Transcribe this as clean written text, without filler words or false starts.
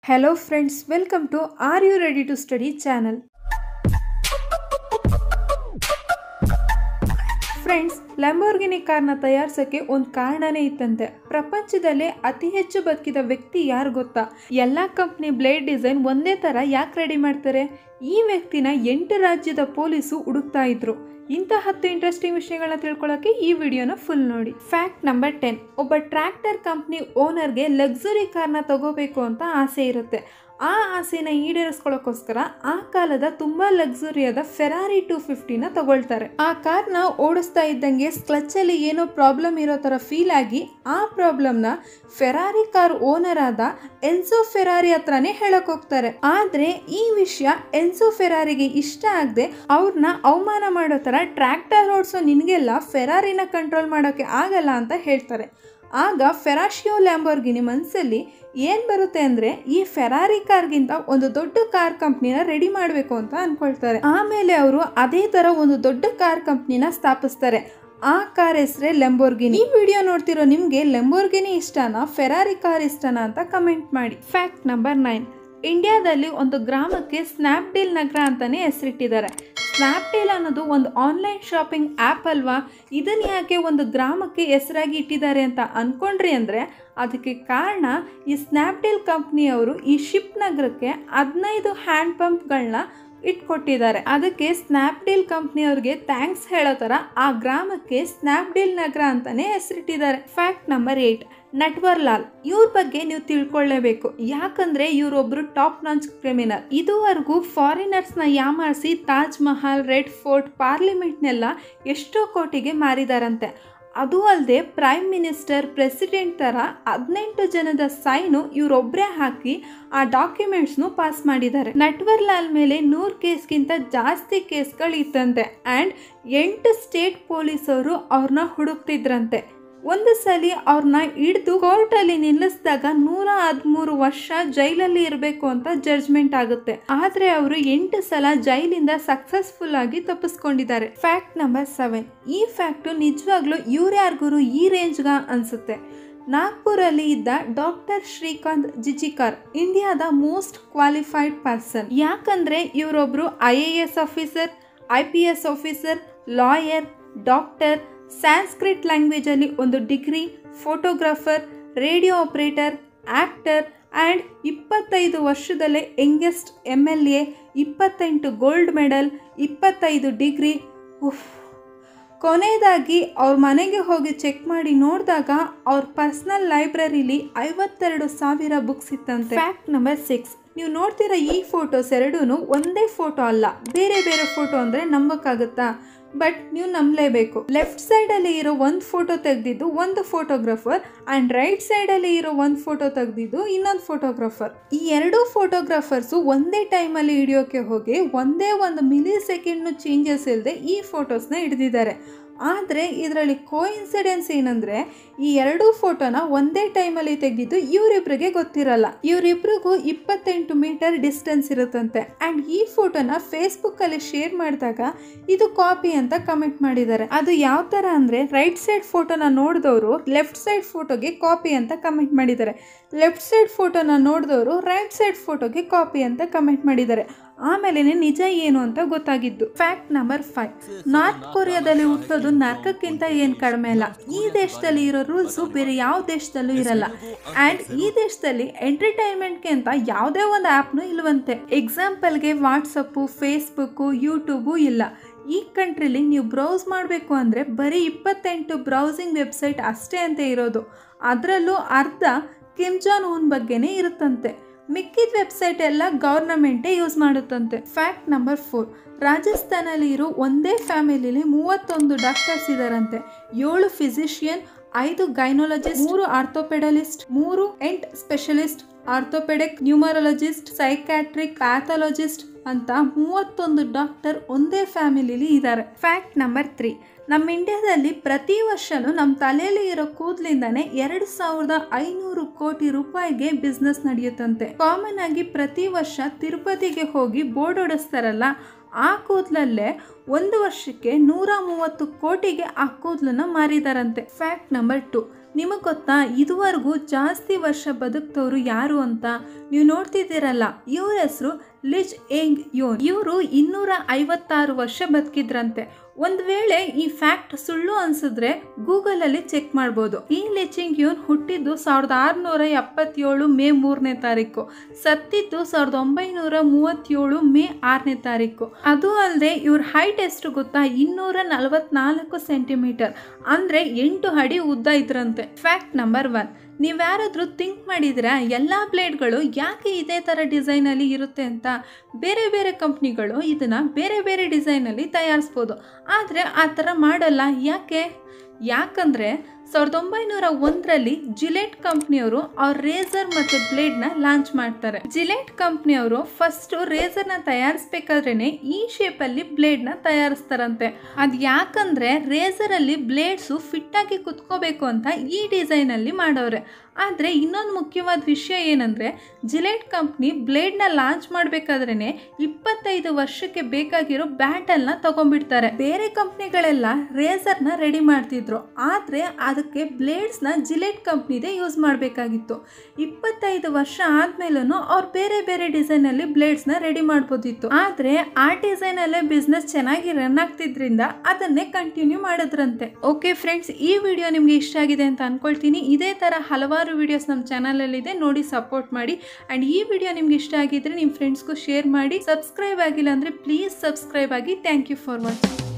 Hello friends, welcome to Are You Ready to Study channel. Friends, Lamborghini ಕಾರ್ನ ತಯಾರಿಸೋಕ್ಕೆ ಒಂದು ಕಾರಣನೇ ಇತ್ತಂತೆ. ಪ್ರಪಂಚದಲ್ಲೇ ಅತಿ ಹೆಚ್ಚು ಬದುಕಿದ ವ್ಯಕ್ತಿ ಯಾರು ಗೊತ್ತಾ? ಎಲ್ಲ ಕಂಪ್ನಿ ಬ್ಲೇಡ್ ಡಿಸೈನ್ ಒಂದೇ ಥರ ಯಾಕೆ ರೆಡಿ ಮಾಡ್ತಾರೆ? ಈ ವ್ಯಕ್ತಿನ 8 ರಾಜ್ಯದ ಪೊಲೀಸು ಹುಡುಕ್ತಾ ಇದ್ರು. ಇಂಥ 10 ಇಂಟ್ರೆಸ್ಟಿಂಗ್ ವಿಷಯಗಳನ್ನ ತಿಳ್ಕೊಳ್ಳೋಕೆ ಈ ವಿಡಿಯೋನ ಫುಲ್ ನೋಡಿ. Fact number 10. ಒಬ್ಬ ಟ್ರ್ಯಾಕ್ಟರ್ ಕಂಪ್ನಿ ಓನರ್ಗೆ ಲಕ್ಸುರಿ ಕಾರ್ನ ತಗೋಬೇಕು ಅಂತ ಆಸೆ ಇರುತ್ತೆ. ಆ ಆಸೆನ ಈಡೇರಿಸ್ಕೊಳ್ಳೋಕ್ಕೋಸ್ಕರ ಆ ಕಾಲದ ತುಂಬಾ ಲಕ್ಸುರಿಯಾದ ಫೆರಾರಿ 250ನ ತಗೊಳ್ತಾರೆ. ಆ ಕಾರ್ನ ಓಡಿಸ್ತಾ ಇದ್ದಂಗೆ ಕ್ಲಚ್ಚಲ್ಲಿ ಏನೋ ಪ್ರಾಬ್ಲಮ್ ಇರೋ ಥರ ಫೀಲ್ ಆಗಿ ಆ ಪ್ರಾಬ್ಲಮ್ನ ಫೆರಾರಿ ಕಾರ್ ಓನರ್ ಆದ ಎನ್ಸೋ ಫೆರಾರಿ ಹತ್ರನೇ ಹೇಳಕ್ ಹೋಗ್ತಾರೆ. ಆದ್ರೆ ಈ ವಿಷಯ ಎನ್ಸೋ ಫೆರಾರಿಗೆ ಇಷ್ಟ ಆಗದೆ ಅವ್ರನ್ನ ಅವಮಾನ ಮಾಡೋ ಥರ ಟ್ರ್ಯಾಕ್ಟರ್ ಓಡಿಸೋ ನಿನಗೆಲ್ಲ ಫೆರಾರಿನ ಕಂಟ್ರೋಲ್ ಮಾಡೋಕೆ ಆಗಲ್ಲ ಅಂತ ಹೇಳ್ತಾರೆ. ಆಗ ಫೆರಾಶಿಯೋ ಲ್ಯಾಂಬೋರ್ಗಿನಿ ಮನಸ್ಸಲ್ಲಿ ಏನು ಬರುತ್ತೆ ಅಂದರೆ, ಈ ಫೆರಾರಿ ಕಾರ್ಗಿಂತ ಒಂದು ದೊಡ್ಡ ಕಾರ್ ಕಂಪ್ನಿನ ರೆಡಿ ಮಾಡಬೇಕು ಅಂತ ಅಂದ್ಕೊಳ್ತಾರೆ. ಆಮೇಲೆ ಅವರು ಅದೇ ಥರ ಒಂದು ದೊಡ್ಡ ಕಾರ್ ಕಂಪ್ನಿನ ಸ್ಥಾಪಿಸ್ತಾರೆ. ಆ ಕಾರ್ ಹೆಸರೇ ಲ್ಯಾಂಬೋರ್ಗಿನಿ. ಈ ವಿಡಿಯೋ ನೋಡ್ತಿರೋ ನಿಮಗೆ ಲ್ಯಾಂಬೋರ್ಗಿನಿ ಇಷ್ಟನಾ ಫೆರಾರಿ ಕಾರ್ ಇಷ್ಟನಾ ಅಂತ ಕಮೆಂಟ್ ಮಾಡಿ. Fact number 9. ಇಂಡಿಯಾದಲ್ಲಿ ಒಂದು ಗ್ರಾಮಕ್ಕೆ ಸ್ನ್ಯಾಪ್ಡೀಲ್ ನಗರ ಅಂತಾನೆ ಹೆಸರಿಟ್ಟಿದ್ದಾರೆ. ಸ್ನ್ಯಾಪ್ಡೀಲ್ ಅನ್ನೋದು ಒಂದು ಆನ್ಲೈನ್ ಶಾಪಿಂಗ್ ಆ್ಯಪ್ ಅಲ್ವಾ? ಇದನ್ನ ಯಾಕೆ ಒಂದು ಗ್ರಾಮಕ್ಕೆ ಹೆಸರಾಗಿ ಇಟ್ಟಿದ್ದಾರೆ ಅಂತ ಅಂದ್ಕೊಂಡ್ರಿ ಅಂದರೆ, ಅದಕ್ಕೆ ಕಾರಣ ಈ ಸ್ನ್ಯಾಪ್ಡೀಲ್ ಕಂಪ್ನಿಯವರು ಈ ಶಿಪ್ ನಗರಕ್ಕೆ 15 ಹ್ಯಾಂಡ್ ಪಂಪ್ಗಳನ್ನ ಇಟ್ಕೊಟ್ಟಿದ್ದಾರೆ. ಅದಕ್ಕೆ ಸ್ನ್ಯಾಪ್ಡೀಲ್ ಕಂಪ್ನಿಯವ್ರಿಗೆ ಥ್ಯಾಂಕ್ಸ್ ಹೇಳೋ ಥರ ಆ ಗ್ರಾಮಕ್ಕೆ ಸ್ನ್ಯಾಪ್ಡೀಲ್ ನಗರ ಅಂತಾನೆ ಹೆಸರಿಟ್ಟಿದ್ದಾರೆ. Fact number 8. ನಟ್ವರ್ ಲಾಲ್. ಇವ್ರ ಬಗ್ಗೆ ನೀವು ತಿಳ್ಕೊಳ್ಳೇಬೇಕು. ಯಾಕಂದ್ರೆ ಇವರೊಬ್ರು ಟಾಪ್ ನಾಚ್ ಕ್ರಿಮಿನಲ್. ಇದುವರೆಗೂ ಫಾರಿನರ್ಸ್ನ ಯಾಮಾರಿಸಿ ತಾಜ್ ಮಹಲ್, ರೆಡ್ ಫೋರ್ಟ್, ಪಾರ್ಲಿಮೆಂಟ್ನೆಲ್ಲ ಎಷ್ಟೋ ಕೋಟಿಗೆ ಮಾರಿದಾರಂತೆ. ಅದು ಅಲ್ಲದೆ ಪ್ರೈಮ್ ಮಿನಿಸ್ಟರ್, ಪ್ರೆಸಿಡೆಂಟ್ ಥರ 18 ಜನದ ಸೈನು ಇವರೊಬ್ಬರೇ ಹಾಕಿ ಆ ಡಾಕ್ಯುಮೆಂಟ್ಸ್ನು ಪಾಸ್ ಮಾಡಿದ್ದಾರೆ. ನಟ್ವರ್ ಲಾಲ್ ಮೇಲೆ 100 ಕೇಸ್ಗಿಂತ ಜಾಸ್ತಿ ಕೇಸ್ಗಳು ಇತ್ತಂತೆ. ಆ್ಯಂಡ್ 8 ಸ್ಟೇಟ್ ಪೊಲೀಸವರು ಅವ್ರನ್ನ ಹುಡುಕ್ತಿದ್ರಂತೆ. ಒಂದು ಸಲ ಅವ್ರನ್ನ ಹಿಡಿದು ಕೋರ್ಟಲ್ಲಿ ನಿಲ್ಲಿಸಿದಾಗ 113 ವರ್ಷ ಜೈಲಲ್ಲಿ ಇರಬೇಕು ಅಂತ ಜಡ್ಜ್ಮೆಂಟ್ ಆಗುತ್ತೆ. ಆದರೆ ಅವರು 8 ಸಲ ಜೈಲಿಂದ ಸಕ್ಸಸ್ಫುಲ್ ಆಗಿ ತಪ್ಪಿಸ್ಕೊಂಡಿದ್ದಾರೆ. Fact number 7. ಈ ಫ್ಯಾಕ್ಟು ನಿಜವಾಗ್ಲೂ ಇವ್ರ್ಯಾರಿಗೂ ಈ ರೇಂಜ್ಗ ಅನ್ಸುತ್ತೆ. ನಾಗ್ಪುರಲ್ಲಿ ಇದ್ದ ಡಾಕ್ಟರ್ ಶ್ರೀಕಾಂತ್ ಜಿಜಿಕಾರ್ ಇಂಡಿಯಾದ ಮೋಸ್ಟ್ ಕ್ವಾಲಿಫೈಡ್ ಪರ್ಸನ್. ಯಾಕಂದ್ರೆ ಇವರೊಬ್ರು IAS officer, IPS officer, lawyer, doctor, Sanskrit ಲ್ಯಾಂಗ್ವೇಜಲ್ಲಿ ಒಂದು degree, photographer, radio operator, actor and 25 ವರ್ಷದಲ್ಲೇ youngest MLA, 28 gold medal, 25 degree. ಕೊನೆಯದಾಗಿ ಅವ್ರ ಮನೆಗೆ ಹೋಗಿ ಚೆಕ್ ಮಾಡಿ ನೋಡಿದಾಗ ಅವ್ರ ಪರ್ಸನಲ್ ಲೈಬ್ರರಿಲಿ 52,000 ಬುಕ್ಸ್ ಇತ್ತಂತೆ. Fact number 6. ನೀವು ನೋಡ್ತಿರೋ ಈ ಫೋಟೋಸ್ ಎರಡೂ ಒಂದೇ ಫೋಟೋ ಅಲ್ಲ, ಬೇರೆ ಬೇರೆ ಫೋಟೋ ಅಂದರೆ ನಂಬಕ್ಕಾಗುತ್ತಾ? ಬಟ್ ನೀವು ನಂಬಲೇಬೇಕು. ಲೆಫ್ಟ್ ಸೈಡಲ್ಲಿ ಇರೋ ಒಂದು ಫೋಟೋ ತೆಗೆದಿದ್ದು ಒಂದು ಫೋಟೋಗ್ರಾಫರ್ ಆ್ಯಂಡ್ ರೈಟ್ ಸೈಡಲ್ಲಿ ಇರೋ ಒಂದು ಫೋಟೋ ತೆಗೆದಿದ್ದು ಇನ್ನೊಂದು ಫೋಟೋಗ್ರಾಫರ್. ಈ 2 ಫೋಟೋಗ್ರಾಫರ್ಸು ಒಂದೇ ಟೈಮಲ್ಲಿ ಹಿಡಿಯೋಕೆ ಹೋಗಿ ಒಂದೇ 1 ಮಿಲಿ ಸೆಕೆಂಡ್ನು ಚೇಂಜಸ್ ಇಲ್ಲದೆ ಈ ಫೋಟೋಸ್ನ ಹಿಡಿದಿದ್ದಾರೆ. ಆದರೆ ಇದರಲ್ಲಿ ಕೋಇನ್ಸಿಡೆನ್ಸ್ ಏನಂದರೆ, ಈ 2 ಫೋಟೋನ ಒಂದೇ ಟೈಮಲ್ಲಿ ತೆಗೆದಿದ್ದು ಇವರಿಬ್ಬರಿಗೆ ಗೊತ್ತಿರಲ್ಲ. ಇವರಿಬ್ರಿಗೂ 28 ಮೀಟರ್ ಡಿಸ್ಟೆನ್ಸ್ ಇರುತ್ತಂತೆ. ಆ್ಯಂಡ್ ಈ ಫೋಟೋನ ಫೇಸ್ಬುಕ್ಕಲ್ಲಿ ಶೇರ್ ಮಾಡಿದಾಗ ಇದು ಕಾಪಿ ಅಂತ ಕಮೆಂಟ್ ಮಾಡಿದ್ದಾರೆ. ಅದು ಯಾವ ಥರ ಅಂದರೆ, ರೈಟ್ ಸೈಡ್ ಫೋಟೋನ ನೋಡಿದವರು ಲೆಫ್ಟ್ ಸೈಡ್ ಫೋಟೋಗೆ ಕಾಪಿ ಅಂತ ಕಮೆಂಟ್ ಮಾಡಿದ್ದಾರೆ. ಲೆಫ್ಟ್ ಸೈಡ್ ಫೋಟೋನ ನೋಡಿದವರು ರೈಟ್ ಸೈಡ್ ಫೋಟೋಗೆ ಕಾಪಿ ಅಂತ ಕಮೆಂಟ್ ಮಾಡಿದ್ದಾರೆ. ಆಮೇಲೆ ನಿಜ ಏನು ಅಂತ ಗೊತ್ತಾಗಿದ್ದು. Fact number 5. ನಾರ್ತ್ ಕೊರಿಯಾದಲ್ಲಿ ಹುಟ್ಟೋದು ನರಕಕ್ಕಿಂತ ಏನು ಕಡಿಮೆ ಅಲ್ಲ. ಈ ದೇಶದಲ್ಲಿ ಇರೋ ರೂಲ್ಸು ಬೇರೆ ಯಾವ ದೇಶದಲ್ಲೂ ಇರಲ್ಲ. ಆ್ಯಂಡ್ ಈ ದೇಶದಲ್ಲಿ ಎಂಟರ್ಟೈನ್ಮೆಂಟ್ಗೆ ಅಂತ ಯಾವುದೇ ಒಂದು ಆ್ಯಪ್ನು ಇಲ್ವಂತೆ. ಎಕ್ಸಾಂಪಲ್ಗೆ ವಾಟ್ಸಪ್ಪು, ಫೇಸ್ಬುಕ್ಕು, ಯೂಟ್ಯೂಬು ಇಲ್ಲ. ಈ ಕಂಟ್ರಿಲಿ ನೀವು ಬ್ರೌಸ್ ಮಾಡಬೇಕು ಅಂದರೆ ಬರೀ 28 ಬ್ರೌಸಿಂಗ್ ವೆಬ್ಸೈಟ್ ಅಷ್ಟೇ ಅಂತ ಇರೋದು. ಅದರಲ್ಲೂ ಅರ್ಧ ಕಿಮ್ ಜಾನ್ ಉನ್ ಬಗ್ಗೆನೇ ಇರುತ್ತಂತೆ. ಮಿಕ್ಕಿದ ವೆಬ್ಸೈಟ್ ಎಲ್ಲ ಗೌರ್ನಮೆಂಟೇ ಯೂಸ್ ಮಾಡುತ್ತಂತೆ. Fact number 4. ರಾಜಸ್ಥಾನಲ್ಲಿ ಇರೋ ಒಂದೇ ಫ್ಯಾಮಿಲಿಲಿ 31 ಡಾಕ್ಟರ್ಸ್ ಇದ್ದಾರಂತೆ. 7 physician, 5 ಗೈನೋಲಜಿಸ್ಟ್, 3 orthopaedist, 3 ENT specialist, orthopaedic, numerologist, psychiatric, pathologist ಅಂತ 31 ಡಾಕ್ಟರ್ ಒಂದೇ ಫ್ಯಾಮಿಲಿಲಿ ಇದ್ದಾರೆ. Fact number 3. ನಮ್ಮ ಇಂಡಿಯಾದಲ್ಲಿ ಪ್ರತಿ ವರ್ಷನೂ ನಮ್ಮ ತಲೆಯಲ್ಲಿ ಇರೋ ಕೂದಲಿಂದಾನೆ 2500 ಕೋಟಿ ರೂಪಾಯಿಗೆ ಬಿಸ್ನೆಸ್ ನಡೆಯುತ್ತಂತೆ. ಕಾಮನ್ ಆಗಿ ಪ್ರತಿ ವರ್ಷ ತಿರುಪತಿಗೆ ಹೋಗಿ ಬೋರ್ಡ್ ಹೊಡಿಸ್ತಾರಲ್ಲ, ಆ ಕೂದಲಲ್ಲೇ ಒಂದು ವರ್ಷಕ್ಕೆ 130 ಕೋಟಿಗೆ ಆ ಕೂದಲನ್ನ ಮಾರಿದಾರಂತೆ. ಫ್ಯಾಕ್ಟ್ ನಂಬರ್ 2, ನಿಮಗೆ ಗೊತ್ತಾ ಇದುವರೆಗೂ ಜಾಸ್ತಿ ವರ್ಷ ಬದುಕ್ತವ್ರು ಯಾರು ಅಂತ? ನೀವು ನೋಡ್ತಿದ್ದೀರಲ್ಲ, ಇವ್ರ ಹೆಸರು ಲಿಚ್ ಎಂಗ್ ಯೋನ್. ಇವರು 256 ವರ್ಷ ಬದುಕಿದ್ರಂತೆ. ಒಂದು ವೇಳೆ ಈ ಫ್ಯಾಕ್ಟ್ ಸುಳ್ಳು ಅನ್ಸಿದ್ರೆ ಗೂಗಲಲ್ಲಿ ಚೆಕ್ ಮಾಡ್ಬೋದು. ಈ ಲಿಚಿಂಗ್ ಯೋನ್ ಹುಟ್ಟಿದ್ದು 1677 ಮೇ 3ನೇ ತಾರೀಕು, ಸತ್ತಿದ್ದು 1937 ಮೇ 6ನೇ ತಾರೀಕು. ಅದು ಅಲ್ಲದೆ ಇವ್ರ ಹೈಟ್ ಎಷ್ಟು ಗೊತ್ತಾ? 244 ಸೆಂಟಿಮೀಟರ್, ಅಂದರೆ 8 ಅಡಿ ಉದ್ದ ಇದ್ರಂತೆ. ಫ್ಯಾಕ್ಟ್ ನಂಬರ್ 1, ನೀವ್ಯಾರಾದ್ರೂ ಥಿಂಕ್ ಮಾಡಿದ್ರೆ ಎಲ್ಲ ಬ್ಲೇಡ್ಗಳು ಯಾಕೆ ಇದೇ ಥರ ಡಿಸೈನಲ್ಲಿ ಇರುತ್ತೆ ಅಂತ? ಬೇರೆ ಬೇರೆ ಕಂಪ್ನಿಗಳು ಇದನ್ನು ಬೇರೆ ಬೇರೆ ಡಿಸೈನಲ್ಲಿ ತಯಾರಿಸ್ಬೋದು, ಆದರೆ ಆ ಥರ ಮಾಡಲ್ಲ. ಯಾಕಂದರೆ 1901ರಲ್ಲಿ ಜಿಲೆಟ್ ಕಂಪ್ನಿಯವರು ಅವ್ರ ರೇಸರ್ ಮತ್ತು ಬ್ಲೇಡ್ನ ಲಾಂಚ್ ಮಾಡ್ತಾರೆ. ಜಿಲೆಟ್ ಕಂಪ್ನಿಯವರು ಫಸ್ಟು ರೇಸರ್ನ ತಯಾರಿಸ್ಬೇಕಾದ್ರೇ ಈ ಶೇಪಲ್ಲಿ ಬ್ಲೇಡ್ನ ತಯಾರಿಸ್ತಾರಂತೆ. ಅದು ಯಾಕಂದರೆ ರೇಸರಲ್ಲಿ ಬ್ಲೇಡ್ಸು ಫಿಟ್ಟಾಗಿ ಕುತ್ಕೋಬೇಕು ಅಂತ ಈ ಡಿಸೈನಲ್ಲಿ ಮಾಡೋರೆ. ಆದರೆ ಇನ್ನೊಂದು ಮುಖ್ಯವಾದ ವಿಷಯ ಏನಂದರೆ, ಜಿಲೆಟ್ ಕಂಪ್ನಿ ಬ್ಲೇಡ್ನ ಲಾಂಚ್ ಮಾಡಬೇಕಾದ್ರೇ 25 ವರ್ಷಕ್ಕೆ ಬೇಕಾಗಿರೋ ಬ್ಯಾಟಲ್ನ ತಗೊಂಡ್ಬಿಡ್ತಾರೆ. ಬೇರೆ ಕಂಪ್ನಿಗಳೆಲ್ಲ ರೇಸರ್ನ ರೆಡಿ ಮಾಡ್ತಿದ್ರು, ಆದರೆ ಅದಕ್ಕೆ ಬ್ಲೇಡ್ಸ್ನ ಜಿಲೆಟ್ ಕಂಪ್ನಿದೇ ಯೂಸ್ ಮಾಡಬೇಕಾಗಿತ್ತು. 25 ವರ್ಷ ಆದಮೇಲೂ ಅವ್ರು ಬೇರೆ ಬೇರೆ ಡಿಸೈನಲ್ಲಿ ಬ್ಲೇಡ್ಸ್ನ ರೆಡಿ ಮಾಡ್ಬೋದಿತ್ತು. ಆದರೆ ಆ ಡಿಸೈನಲ್ಲೇ ಬಿಸ್ನೆಸ್ ಚೆನ್ನಾಗಿ ರನ್ ಆಗ್ತಿದ್ರಿಂದ ಅದನ್ನೇ ಕಂಟಿನ್ಯೂ ಮಾಡಿದ್ರಂತೆ. ಓಕೆ ಫ್ರೆಂಡ್ಸ್, ಈ ವಿಡಿಯೋ ನಿಮಗೆ ಇಷ್ಟ ಆಗಿದೆ ಅಂತ ಅಂದ್ಕೊಳ್ತೀನಿ. ಇದೇ ಥರ ಹಲವಾರು ವಿಡಿಯೋಸ್ ನಮ್ಮ ಚಾನಲಲ್ಲಿದೆ, ನೋಡಿ ಸಪೋರ್ಟ್ ಮಾಡಿ. ಆ್ಯಂಡ್ ಈ ವಿಡಿಯೋ ನಿಮ್ಗೆ ಇಷ್ಟ ಆಗಿದ್ರೆ ನಿಮ್ಮ ಫ್ರೆಂಡ್ಸ್ಗೂ ಶೇರ್ ಮಾಡಿ. ಸಬ್ಸ್ಕ್ರೈಬ್ ಆಗಿಲ್ಲ ಅಂದರೆ ಪ್ಲೀಸ್ ಸಬ್ಸ್ಕ್ರೈಬ್ ಆಗಿ. Thank you for watching.